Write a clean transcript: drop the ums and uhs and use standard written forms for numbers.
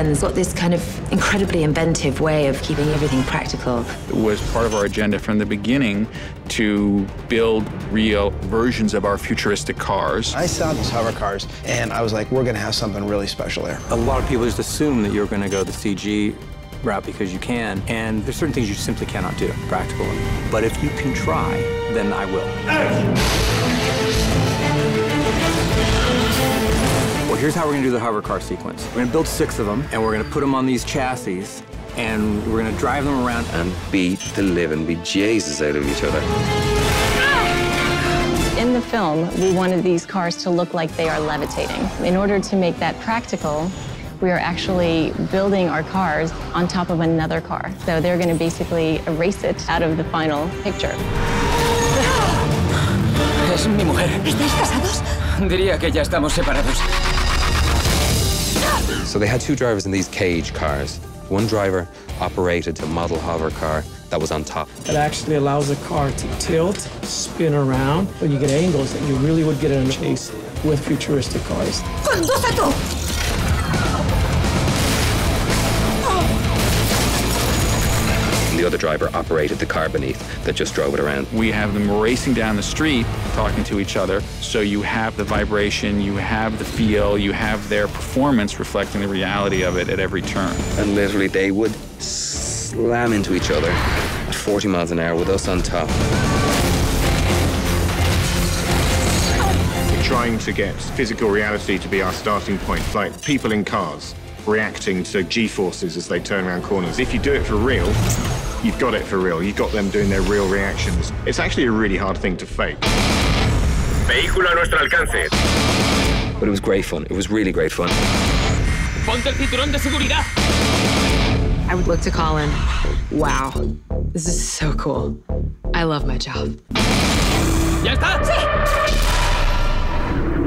Ben's got this kind of incredibly inventive way of keeping everything practical. It was part of our agenda from the beginning to build real versions of our futuristic cars. I saw these hover cars, and I was like, we're going to have something really special there. A lot of people just assume that you're going to go the CG route because you can, and there's certain things you simply cannot do, practical. But if you can try, then I will. Well, here's how we're gonna do the hover car sequence. We're gonna build 6 of them, and we're gonna put them on these chassis, and we're gonna drive them around. And beat the living bejesus out of each other. In the film, we wanted these cars to look like they are levitating. In order to make that practical, we are actually building our cars on top of another car. So they're going to basically erase it out of the final picture. Es mi mujer. ¿Estáis casados? Diría que ya estamos separados. So they had 2 drivers in these cage cars. One driver operated a model hover car that was on top. It actually allows the car to tilt, spin around, but you get angles that you really would get in a chase with futuristic cars. ¡Conduce tú! The other driver operated the car beneath that just drove it around. We have them racing down the street, talking to each other, so you have the vibration, you have the feel, you have their performance reflecting the reality of it at every turn. And literally they would slam into each other at 40 miles an hour with us on top. We're trying to get physical reality to be our starting point, like people in cars reacting to G-forces as they turn around corners. If you do it for real, you've got it for real. You've got them doing their real reactions. It's actually a really hard thing to fake. Vehículo a nuestro alcance. But it was great fun. It was really great fun. Ponte el cinturón de seguridad. I would look to Colin. Wow, this is so cool. I love my job. ¿Ya está? ¡Sí!